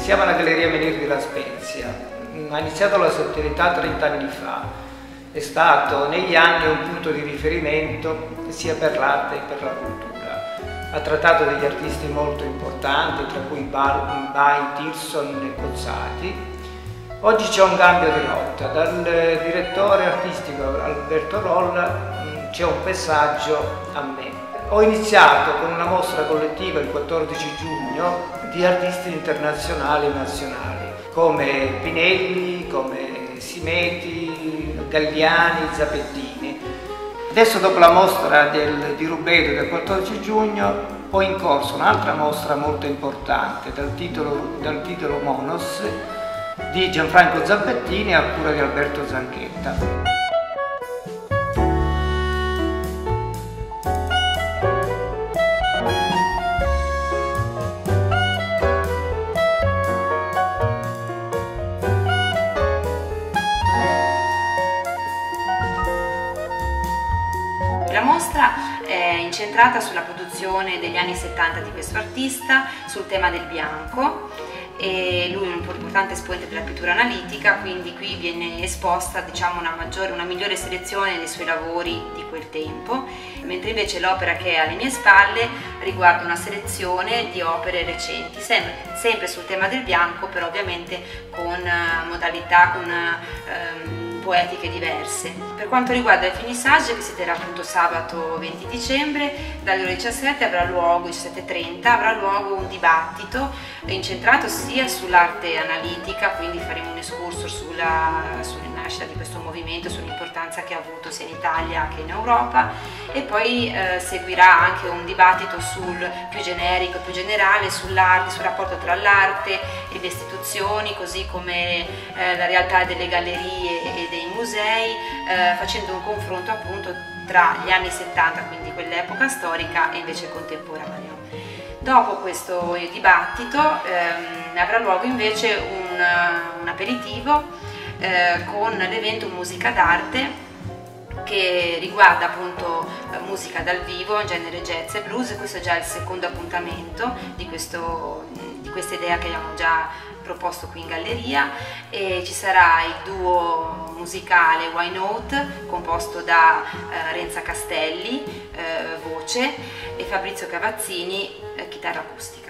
Siamo alla Galleria Menil di La Spezia. Ha iniziato la sua attività 30 anni fa. È stato negli anni un punto di riferimento sia per l'arte che per la cultura. Ha trattato degli artisti molto importanti, tra cui Bain, Tirson e Cozzati. Oggi c'è un cambio di rotta. Dal direttore artistico Alberto Rolla c'è un passaggio a me. Ho iniziato con una mostra collettiva il 14 giugno di artisti internazionali e nazionali, come Pinelli, come Simeti, Galliani, Zapettini. Adesso, dopo la mostra di Rubedo del 14 giugno, ho in corso un'altra mostra molto importante dal titolo Monos di Gianfranco Zapettini a cura di Alberto Zanchetta. La mostra è incentrata sulla produzione degli anni 70 di questo artista, sul tema del bianco, e lui è un importante esponente della pittura analitica, quindi qui viene esposta, diciamo, una migliore selezione dei suoi lavori di quel tempo, mentre invece l'opera che è alle mie spalle riguarda una selezione di opere recenti, sempre sul tema del bianco, però ovviamente con modalità, poetiche diverse. Per quanto riguarda il finissage, che si terrà appunto sabato 20 dicembre, dalle ore 17 avrà luogo, 17:30, avrà luogo un dibattito incentrato sia sull'arte analitica, quindi faremo un escurso sulla nascita di questo movimento, sull'importanza che ha avuto sia in Italia che in Europa, e poi seguirà anche un dibattito più generico, più generale, sull'arte, sul rapporto tra l'arte e le istituzioni, così come la realtà delle gallerie e dei musei, facendo un confronto appunto tra gli anni 70, quindi quell'epoca storica, e invece il contemporaneo. Dopo questo dibattito avrà luogo invece un aperitivo con l'evento Musica d'Arte, che riguarda appunto musica dal vivo in genere jazz e blues. Questo è già il secondo appuntamento di questa idea che abbiamo già proposto qui in galleria, e ci sarà il duo musicale Why Note, composto da Renza Castelli, voce, e Fabrizio Cavazzini, chitarra acustica.